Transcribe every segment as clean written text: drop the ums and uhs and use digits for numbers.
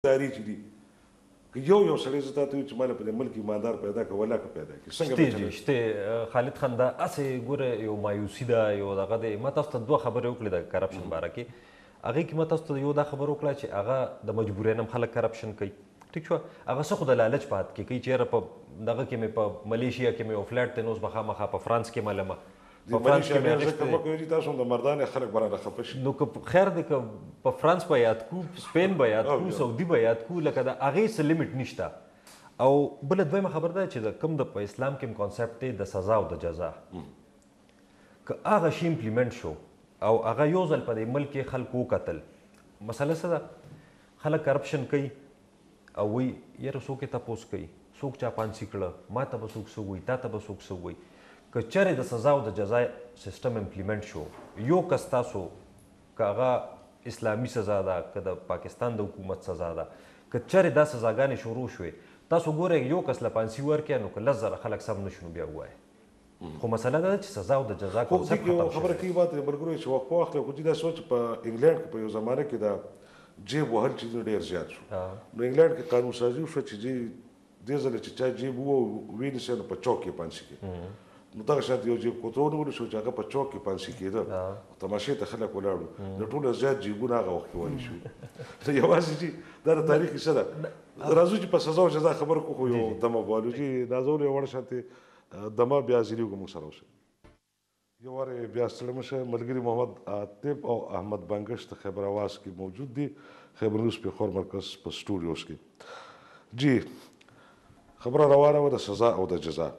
داري چې دي که یو سړی زه تاته وایي چې ماله په دې ملک ایماندار پیدا کړه ولا که پیدا کړي څنګه به چلوي؟ شته خالد خان دا هسې ګوره یو مایوسي ده یو دغه دی ما تاسو ته دوه خبرې وکړې د کرپشن باره کې هغې کې ما تاسو ته یو دا خبره وکړه چې هغه د مجبورۍ نه هم خلک کرپشن کوي ټیک شوه هغه څه خو د لالچ په حد کې کوي چې یاره په دغه کې مې په ملیشیا کې مې یو فلیټ دی نو اوس به خامخا په فرانس کې ملمه په فرانس کې مې ذکر مه کوئ تاسو هم د مردان خلک به رانه خفه شي نو که خیر دی که په فرانس به یاد کړو سپین به یاد کړو سعودي به یاد کړو لکه د هغې څه لیمټ نشته او بله دویمه خبر ده چې د کوم د په اسلام کې کانسیپټ دی د سزا او د جزا که هغه شی امپلیمنټ شو او هغه یو ځل په دې ملک کې خلکو وکتل مسله څه ده خلک کرپشن کوي او وایي یاره څوک یې تپوس کوي څوک چا پانسي کړه ما ته به څوک څه وایي تا ته به څوک څه وایي که چېرې د سزا او د جزا سیسټم امپلیمنټ شو یو کس تاسو که هغه اسلامي سزا ده که د پاکستان د حکومت سزا ده که چېرې دا سزاګانې شروع شوې تاسو ګورئ یو کس له پانسي ورکړئ نو که 10,000 خلک سم نه شو نو بیا ووایه خو مسله دا ده چې سزا او د جزا کنسپټ ختم شوی خبره کوي ماته ملګرو چې وخت په وخت خو چې دا سوچ په انګلینډ کې په یو زمانه کې دا جیب وهل چې ډېر زیات شو نو انګلینډ کې قانون سازي وشوه چې دې ځل چې چا جیب وینیسي نو په چوک کې پانسي کې نو دغه شان یو جیب کوترو ونیول شو چې هغه په چوک کې پانسي کېده تماشې ته خلک ولاړو د ټولو زیات جیبونه هغه وخت کې ونیول شو یوازې چې دا د تاریخ کیسه ده راځو چې په سزا او جزا خبره کو خو یو دمه والو چې نازول یو وړ شانتې دمه بیا ځینې موږ سره اوسئ یو وارې بیا ستړی مه شه ملګري محمد عاطف او احمد بنګش د خیبر اواز کې موجود دي خیبر نیوز پېښور مرکز په سټوډیوز کې جی خبره روانه وه د سزا او د جزا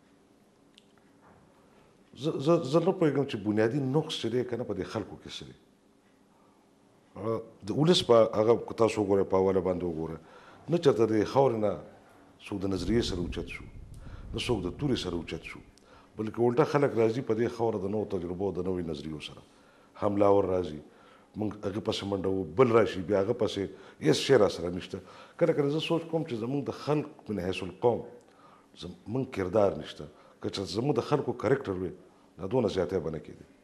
زه نه پوهېږم چې بنیادي نقص چې دی که نه په دې خلکو کې څه دی د ولس په هغه که تاسو وګورئ په حواله باندې وګورئ نه چېرته د خاورې نه څوک د نظریې سره اوچت شو نه څوک د تورې سره اوچت شو بلکې الټه خلک راځي په دې خاوره د نوو تجربو د نوې نظریو سره حملاور راځي موږ هغه پسې منډه وو بل راشي بیا هغه پسې هېڅ شی را سره نشته کله کله زه سوچ کوم چې زموږ د خلق من حیث القوم زموږ کردار نشته که چې زموږ د خلکو کرکټر وي دا دونه زیاتی به نه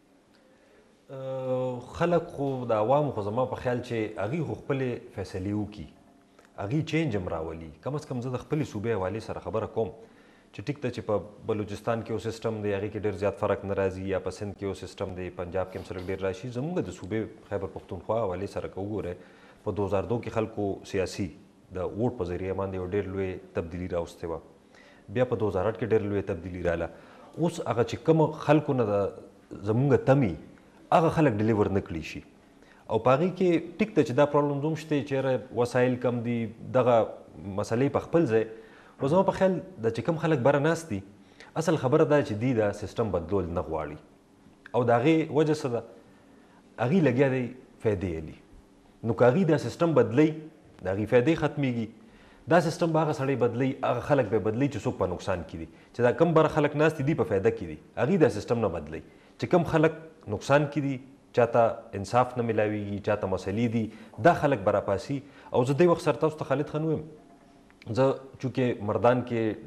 کېدی خلک خو د عوامو خو زما په خیال چې هغوی خو خپلې فیصلې وکړي هغوی چینج هم راولي کم از کم زه د خپلې صوبې حوالې سره خبره کوم چې ټیک ده چې په بلوچستان کې یو سیسټم دی هغې کې ډېر زیات فرق نه راځي یا په سند کې یو سیسټم دی پنجاب کې هم سره ډېر راشي زموږ د صوبې خیبر پښتونخوا حوالې سره که وګورئ په 2002 کې خلکو سیاسي د ووټ په ذریعه باندې یو ډېر لوی تبدیلي راوستې وه بیا په 2008 کې ډېر لوی تبدیلي راله اوس هغه چې کوم خلکو نه د زموږ تمي هغه خلک ډیلیور نه کړي شي او په هغې کې ټیک ده چې دا پرابلمز هم شته چې وسایل کم دي دغه مسلې په خپل ځای خو زما په خیال د چې کوم خلک بره ناست دي اصل خبره دا چې دوی دا سیسټم بدلول نه غواړي او د هغې وجه څه ده هغوی لګیا دی فایدې علي نو که هغوی دا سیسټم بدلی د هغوی فایدې ختمیږي دا سیسټم به هغه سړی بدلی هغه خلک به بدلی چې څوک په نقصان کې دي چې دا کم بره خلک ناست دي په فایده کې دي هغوی دا سیسټم نه بدلی چې کم خلک نقصان کې دي چاته انصاف نه ملاویږي چاته مسلې دي دا خلک به راپاسي او زه دې وخت سره تاسو ته خالد خان ویم زه چونکې مردان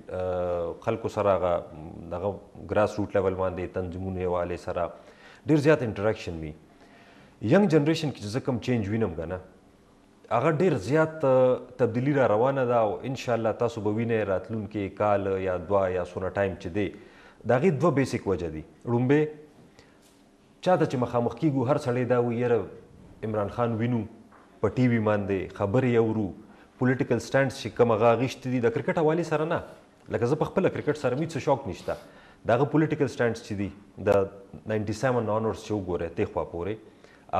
کې خلکو سره هغه دغه ګراس روټ لیول باندې تنظیمونو حوالې سره ډېر زیات انټریکشن وي ینګ جنریشن کې چې زه کوم چینج وینم که نه هغه ډېر زیات تبدیلي را روانه ده او انشاءالله تاسو به وینئ راتلونکي کال یا دوه یا څونه ټایم چې دی د هغې دوه بیسیک وجه دي لومبې چا ته چې مخامخ کېږو هر سړی دا وایي یاره عمران خان وینو په ټي وي باندې خبرې اورو پولیټیکل سټینډز چې کوم هغه اخیستي دي د کرکټ حوالې سره نه لکه زه په خپله کرکټ سره مې څه شوق نشته د هغه پولیټیکل سټینډز چې دي د 97 آنورس چې وګورئ تې خوا پورې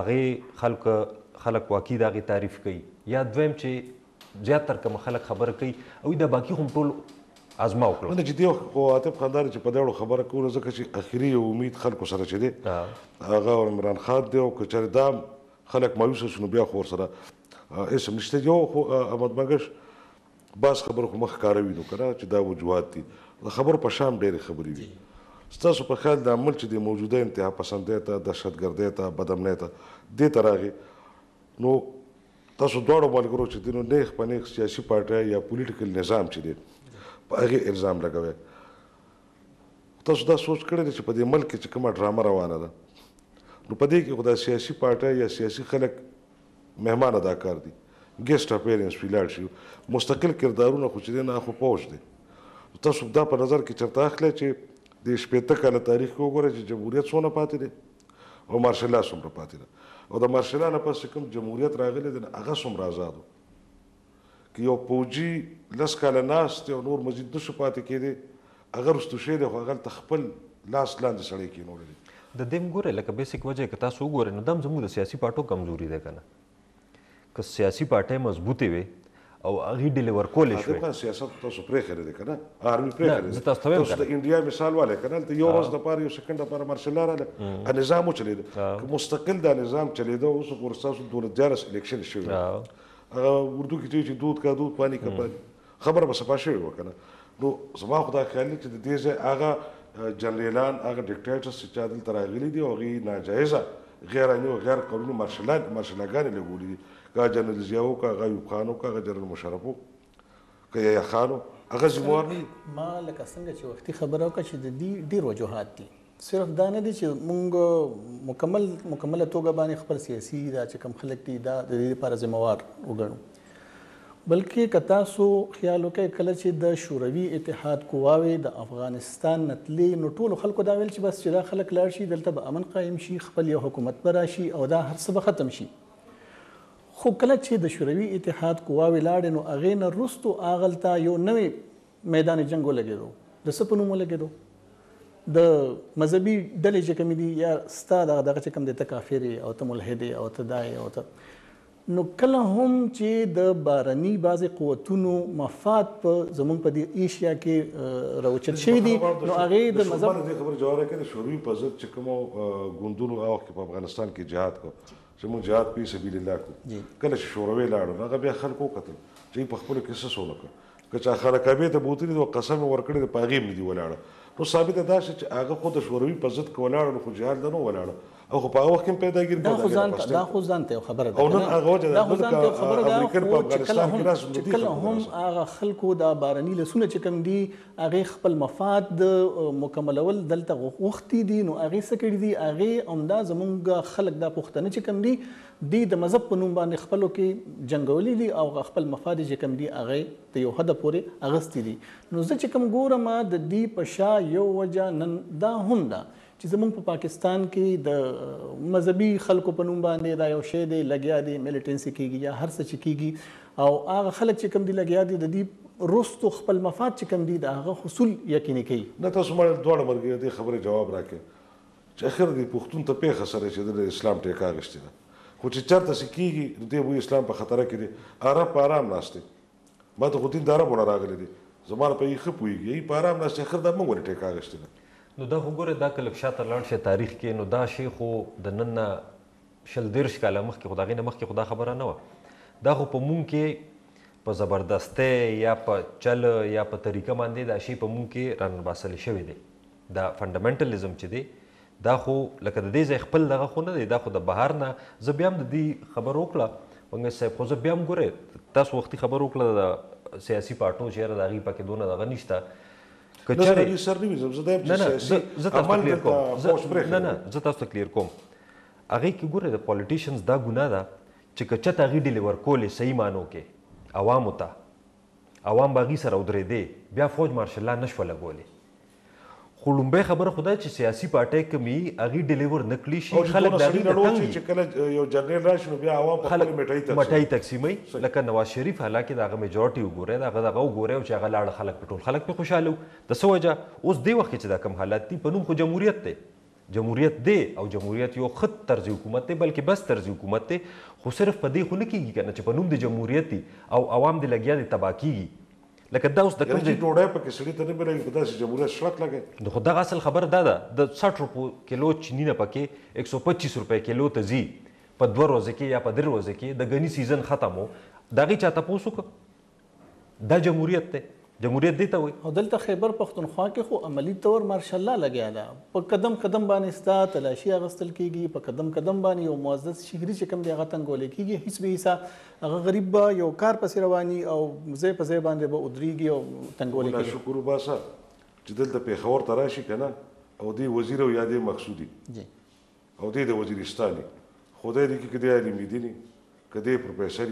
هغې خلک واقعي د هغې تعریف کوي یا دویم چې زیاتر کوم خلک خبره کوي او د باقي هم ټول ازما وکړو نه چې دې خو عاطف خاندار چې په دې اړه خبره کوو ځکه چې اخري امید خلکو سره چې دی هغه عمران خان دی او که چېرې دا خلک مایوسه شو نو بیا خو ورسره اسم نشته یو خو احمد بنګش بعض خبرو خو مخ ښکاره وي نو که نه چې دا وجوهات دي د خبرو په شام ډېرې خبرې وي ستاسو په خیال د عمل چې د موجوده انتها پسندۍ ته دهشتګردۍ ته بدامنۍ ته دې ته راغی نو تاسو دواړو ملګرو چې دي نو نیغ په نیغ سیاسي پارټۍ یا پولیټیکل نظام چې دی په هغې الزام لګوئ تاسو دا سوچ کړی دی چې په دې ملک کې چې کومه ډرامه روانه ده نو په دې کې خو دا سیاسي پارټۍ یا سیاسي خلک مهمان اداکار دي ګیسټ اپیرنس وی لاړ شي مستقل کردارونه خو چې دی نه خو پوج دی تاسو دا په نظر کې چېرته اخلئ چې د 15 کاله تاریخ کې وګورئ چې جمهوریت څونه پاتې دی او مارشل لا څومره پاتې ده او د مارشل لا نه پس چې کوم جمهوریت راغلی دی هغه څومره آزاد و که یو پوجي 10 کاله ناست دی او نور مزید نشو پاتې کېدی هغه رستو شوی دی خو هغلته خپل لاس لاندې سړی کېنولی دی د دې هم ګورئ لکه بیسیک وجه که تاسو وګورئ نو دا هم زموږ د سیاسي پارټو کمزوري دی که نه که سیاسي پارټۍ مضبوطې وي او هغې ډیلیور کولی شوې سیاست تاسو پرېښی دی که نه آرمي پرېښی زه تاسو ته وایم تاسو د انډیا مثال والی که نه هلته یو ورځ دپاره یو سکنډ دپاره مارشل لا راغله نظام وچلېده که مستقل دا نظام چلېده اوس پورې ستاسو 2014 الیکشن شوی هغه اردو کې چې دود کا دود پانی کا پانی خبره به صفا شوې وه که نه نو زما خو دا خیال دی چې د دې ځای هغه جنرالان هغه ډیکټیټرز چې چا دلته راغلي دي او هغې ناجایزه غیر عیني او غیر قانوني مارشلاګانې لګولي دي که جنرال ضیاء و که هغه ایوب خان و که هغه جنرال مشرف و که یحیی خان و هغه ذموار نه دي ما لکه څنګه چې وختي خبره وکړه چې د دې ډېر وجوهات دي صرف دا نه دي چې مونږ مکمله توګه باندې خپل سیاسي دا چې کوم خلک دي دا د دې لپاره ذموار وګڼو بلکې که تاسو خیال وکړئ کله چې د شوروي اتحاد قواوې د افغانستان نه تلې نو ټولو خلکو دا ویل چې بس چې دا خلک لاړ شي دلته به امن قایم شي خپل یو حکومت به راشي او دا هر څه به ختم شي خو کله چې د شوروي اتحاد قواوې لاړې نو هغې نه وروستو هغلته یو نوی میدان جنګ ولګېدو د څه په نوم ولګېدو د مذهبي ډلې چې کومې دي یا ستا دغه چې کوم دی ته کافر یې او ته ملحد یې او ته دا یې او ته نو کله هم چې د بارني بعضې قوتونو مفاد په زموږ په دې ایشیا کې راوچت شوي دي نو هغې د مذهب دې خبرې جواب راکړې د شوروي په ضد چې کومو ګوندونو هغه وخت کې په افغانستان کې جهاد کو چې موږ جهاد فی سبیل الله کړو کله چې شوروي لاړو نو هغه بیا خلکو وکتل چې په خپلو کې څه ونه کړه که چا خلک کعبې ته بوتلي دي او قسم یې ورکړی دی په هغې هم نه دي ولاړه نو ثابته دا شي چې هغه خو د شوروي په ضد کې ولاړه نو خو جهاد ته نه ولاړه او خو په هغه وخت کې هم پیداګیر دا خو ځان ته یو خبره ده او نن هغه وجه دا خو ځان ته یو خبره ده چې کله هم هغه خلکو دا بارني لسونه چې کوم دي هغې خپل مفاد مکملول دلته غوښتي دي نو هغې څه کړي دي هغې همدا زموږ خلک دا پښتانه چې کوم دي دوی د مذهب په نوم باندې خپلو کې جنګولي دي او خپل مفاد چې کوم دي هغې د یو حده پورې اغوستي دي نو زه چې کوم ګورم د دې په شا یو وجه نن دا هم ده چې زموږ په پاکستان کې د مذهبي خلکو په نوم باندې دا یو شی دی لګیا دی میلیټنسي کېږي یا هر څه چې کېږي او هغه خلک چې کوم دي لګیا دي د دې وروستو خپل مفاد چې کوم دي د هغه حصول یقیني کوي نه تاسو ما دواړه ملګري دې خبرې جواب راکړئ چې اخر دې پښتون ته پیښه سره چې د اسلام ټیکه اخیستې ده خو چې چېرته څه کېږي نو دې وایي اسلام په خطره کې دی عرب په ارام ناست دی ما ته خو دین د عربو نه راغلی دی زما په یې ښه پوهېږي یې په ارام ناست دی اخر دا موږ ولې ټیکه اخیستې ده نو دا خو ګوره دا که لږ شاته لاړ شي تاریخ کې نو دا شی خو د نن نه 20 کاله مخکې خو د هغې نه مخکې خو دا خبره نه وه دا خو په مونږ کې په زبردستۍ یا په چل یا په طریقه باندې دا شی په مونږ کې رانباسلی شوی دی دا فنډامنټلیزم چې دی دا خو لکه د دې ځای خپل دغه خو نه دی دا خو د بهر نه زه بیا هم د دې خبر وکړه منګل صاحب خو زه بیا هم ګورئ تاسو وختي خبر وکړه د سیاسي پارټو چې یاره د هغې پکې دونه دغه نشته نه زه تاسو ته کلیر کوم هغې کې ګورئ د پالیټیشنز دا ګناه ده چې که چېرته هغې ډیلیور کولې صحیح معنو کې عوامو ته عوام به هغې سره ودرېدې بیا فوج مارشل لا نه شوه لګولې خو لومبۍ خبره خو دا چې سیاسي پارټۍ کوم وي هغې ډیلیور نه کړي شي خلک د هغې ته تنګ چې کله یو جنرال راشي نو بیا عوام په خپلې مټۍ تقسیموي لکه نواز شریف حالانکې د هغه میجورټي وګورئ د هغه دغه وګورئ چې هغه لاړه خلک په ټول خلک پرې خوشحاله وو د څه وجه اوس دې وخت کې چې دا کوم حالات دي په نوم خو جمهوریت دی جمهوریت دی او جمهوریت یو ښه طرز حکومت دی بلکې بس طرز حکومت دی خو صرف په دې خو نه کېږي که نه چې په نوم د جمهوریت دی او عوام دې لګیا دي تباه کېږي لکه دا اوس د کوم ځای ډوډۍ پکې سړي ته نه ملوي په داسې جمهوریت شړک لګوي نو خو دغه اصل خبره دا ده د 60 روپو کیلو چیني نه پکې 125 روپۍ کیلو ته ځي په 2 ورځو کې یا په 3 ورځو کې د ګني سیزن ختم و د هغې چا تپوس وکړه دا جمهوریت دی جمهوریت دې ته وایي او دلته خیبر پښتونخوا کې خو عملي طور مارشالله لګیا ده په قدم قدم باندې ستا تلاشي اخیستل کېږي په قدم قدم باندې یو معزز شهري چې کوم دی هغه تنګولی کېږي هېڅ به حصه هغه غریب به یو کار پسې رواني او ځای په ځای باندې به ودرېږي او تنګولی کېږي شکر وباسه چې دلته پېښور ته راشي که نه او دې وزیر او یا دې مقصودي او دې د وزیرستاني خدای دې کې که دې عالم دیني که دې پروفیسري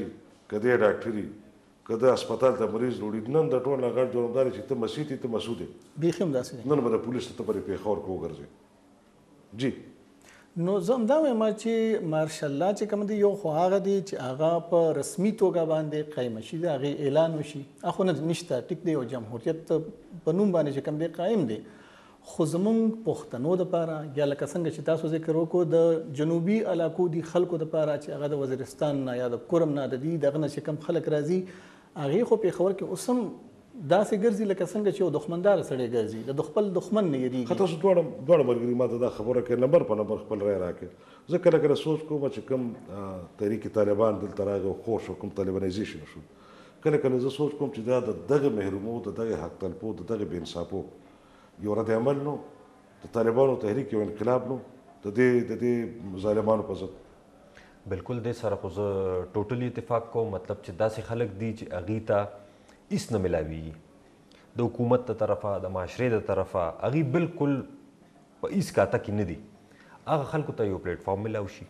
که دی ډاکټري که د هسپتال ته مریض وړي نن د ټول نه غټ جرم دا دی چې ته مسیح ته مسعود یې بیخي هم داسې دی. نن به د پولیس ته پرې پېښور کې وګرځې جی. نو زه همدا وایم چې مارشل لا چې کوم دی یو خو هغه دی چې هغه په رسمي توګه باندې قایم شي د هغې اعلان وشي اخو نه نشته ټیک دی او جمهوریت په نوم باندې چې کوم دی قایم دی خو زمونږ پښتنو دپاره یا لکه څنګه چې تاسو ذکر وکړو د جنوبي علاقو دي خلکو دپاره چې هغه د وزیرستان نه یا د کورم نه د دې دغه نه چې کوم خلک راځي هغې خو پېښور کې اوس هم داسې ګرځي لکه څنګه چې یو دښمندار سړی ګرځي د خپل دښمن نه یېرېږي. تاسو دواړه ملګري ما ته دا خبره کوي نمبر په نمبر خپل رای راکړي. زه کله کله سوچ کوم چې کوم تحریک طالبان دلته راغی او خوش کوم طالبانایزیشن شو کله کله زه سوچ کوم چې دا د دغه محرومو د دغه حق طلبو د دغه بې انصافو یو رد عمل نو د طالبانو تحریک یو انقلاب نو د دې ظالمانو په ضد. بالکل دې سره خو زه ټوټلی اتفاق کوم مطلب چې داسې خلک دي چې هغې ته هیڅ نه ملاویږي د حکومت د طرفه د معاشرې د طرفه هغې بالکل په هیڅ کاته کې نه دي هغه خلکو ته یو پلیټفارم میلاو شي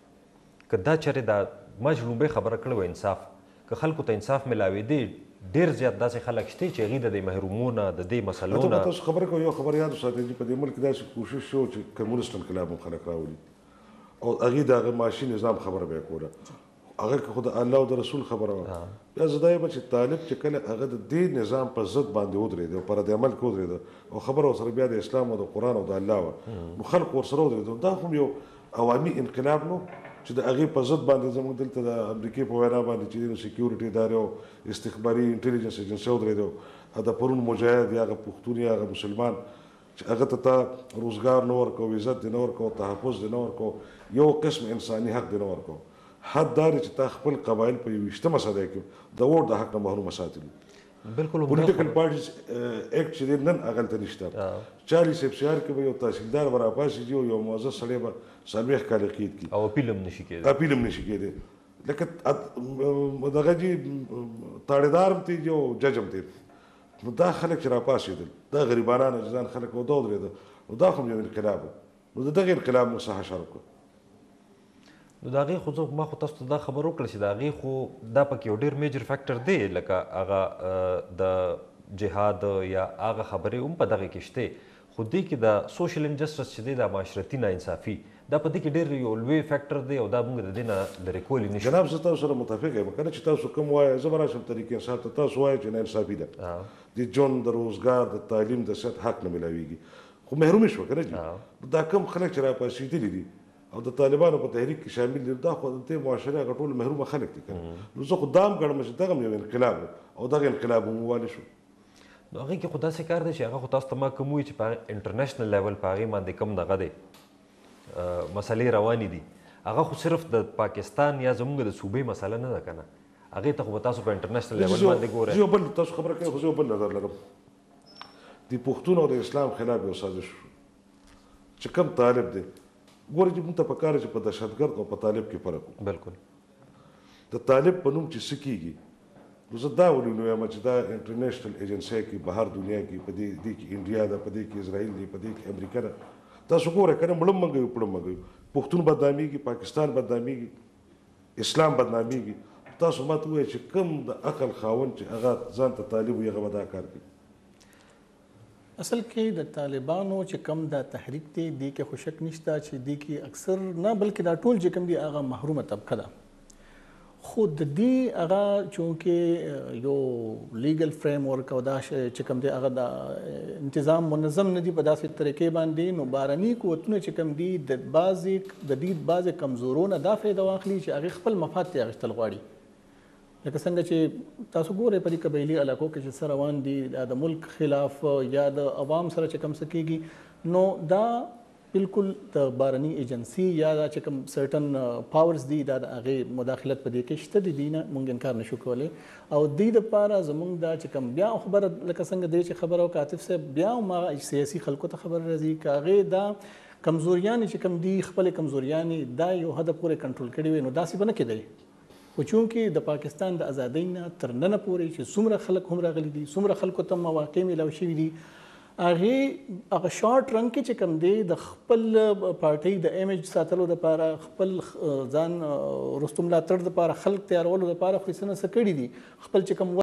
که دا چېرې دا ما چې لومبۍ خبره کړې وه انصاف که خلکو ته انصاف میلاوېدی ډېر زیات داسې خلک شته چې هغې د دې محرومو نه د دې مسلو نه تاسو خبره کوئ یو خبر یاد وساتئ چې په دې ملک داسې کوشش شو چې کمونیسټ انقلاب هم خلک راولي او هغې د هغه معاشي نظام خبره به یې کوله هغه که خو د الله او د رسول خبره وه بیا زه دا یم چې طالب چې کله هغه د دې نظام په ضد باندې ودرېد او پر رد عمل کې ودرېد او خبره ورسره بیا د اسلام او د قرآن او د الله وه نو خلک ورسره ودرېدل دا هم یو عوامي انقلاب نو چې د هغې په ضد باندې زموږ دلته د امریکې په وینا باندې چې د سکیورټي ادارې او استخباري انټلیجنس ایجنسۍ ودرېدو د پرون مجاهد یا هغه پښتون یا هغه مسلمان چې هغه ته تا روزګار نه ورکو عزت دې نه ورکو تحفظ دې نه ورکو یو قسم انساني حق دې نه ورکو حد دا دی چې تا خپل قبایل په 21مه صدۍ کې د ووټ د حق نه محرومه ساتلي بالکل پولیټیکل پارټیز اکټ چې دی نن هغلته نشته 40 سپسیار کې به یو تحصیلدار به راپاسېږي یو معزز سړی به 40 کاله قید کړي او اپیل هم نشي کېدی اپیل هم نشي کېدی لکه دغه جي تاړېدار هم تېج او جج هم تېج نو دا خلک چې راپاسېدل دا غریبانان عزیزان خلک او دا ودرېده نو دا خو یو انقلاب و نو د دغه انقلاب موږ څه حشر وکړو نو د هغې خو زه ما خو تاسو ته دا خبر وکړه چې د هغې خو دا پکې یو ډېر میجر فیکټر دی لکه هغه د جهاد یا هغه خبرې هم په دغې کې شته خو دې کې د سوشل انجسټس چې دی د معاشرتي ناانصافي دا په دې کې ډېر یو لوی فیکټر دی او دا موږ د دې نه لرې کولی نشو. جناب زه تاسو سره متفق یم کنه چې تاسو کوم وایئ زه به راشم طریق انصاف ته تاسو وایئ چې ناانصافي ده د ژوند د روزګار د تعلیم د صحت حق نه میلاویږي خو محرومي شوه که نه دا کم خلک چې راپاسېدلي دي او د طالبانو په تحریک کې شامل دي دا خو د دې معاشرې هغه ټول محرومه خلک دي که نو زه خو دا هم ګڼم چې دغه هم یو انقلاب او دغه انقلاب هم ووالی شو. نو هغې کې خو داسې کار دی چې هغه خو تاسو ته ما کوم وایي چې په انټرنیشنل لیول په هغې باندې کوم دغه دی مسلې روانې دي هغه خو صرف د پاکستان یا زموږ د صوبې مسله نه ده که نه هغې ته خو به تاسو په انټرنیشنل لیول باندې ګورئ. یو بل تاسو خبره کوئ خو زه یو بل نظر لرم د پښتون او د اسلام خلاف یو سازش شو چې کوم طالب دی ګوره چې موږ ته پکار چې په دهشتګرد او په طالب کې فرق وکړو. بالکل د طالب په نوم چې څه کېږي نو زه دا ولې نو وایم چې دا انټرنیشنل ایجنسۍ کې بهر دنیا کې په دې کې انډیا ده په دې کې اسرائیل دی په دې کې امریکا ده تاسو ګورئ که نه مړه منګوي پړه منګوي پښتون بدنامېږي پاکستان بدنامېږي اسلام بدنامېږي تاسو ما ته ووایئ چې کوم د عقل خاوند چې هغه ځان ته طالب وي هغه به دا کار کوي. اصل کې د طالبانو چې کم دا تحریک دی دې کې خو شک نشته چې دې کې اکثر نه بلکې دا ټول چې کم دي هغه محرومه طبقه ده خو د دې هغه چونکې یو لیګل فریم ورک او دا چې کم دی هغه د انتظام منظم نه دي په داسې طریقې باندې نو بهرني قوتونه چې کم دي د دې بعضې کمزورونه دا فایده واخلي چې هغې خپل مفاد ته اخیستل غواړي لکه څنګه چې تاسو ګورئ په دې قبایلي علاقو کې چې څه روان دي د ملک خلاف یا د عوام سره چې کوم څه کېږي نو دا بالکل د بهرني ایجنسي یا دا چې کوم سرټن پاورز دي دا د هغې مداخلت په دې کې شته دي نه موږ انکار نشو کولی او دې دپاره زموږ دا چې کوم بیا خبره لکه څنګه دی چې خبره وکړه عاطف صاحب بیا هم سیاسي خلکو ته خبره راځي که هغې دا کمزوریانې چې کوم دي خپلې کمزوریانې دا یو حده پورې کنټرول کړي وي نو داسې به نه کېدی خو چونکې د پاکستان د ازادۍ نه تر ننه پورې چې څومره خلک هم راغلي دي څومره خلکو ته مواقع میلاو شوي دي هغه شارټ رن کې چې کوم دی د خپل پارټۍ د ایمیج ساتلو لپاره خپل ځان رستم ملاتړ لپاره خلک تیارولو لپاره خو یې څه نه څه کړي دي خپل چې کوم